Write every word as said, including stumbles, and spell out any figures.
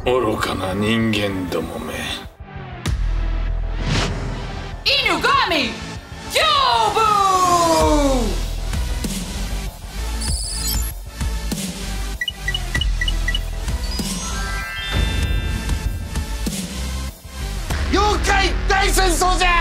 愚かな人間どもめ。 犬神キューブ。妖怪大戦争じゃ。